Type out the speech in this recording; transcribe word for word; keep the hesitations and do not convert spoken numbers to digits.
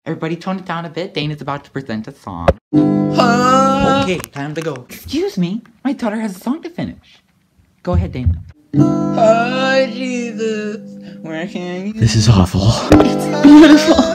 Everybody tone it down a bit. Dana's about to present a song. Uh, Okay, time to go. Excuse me, my daughter has a song to finish. Go ahead, Dana. oh, Jesus. Where can you... This is awful. It's beautiful.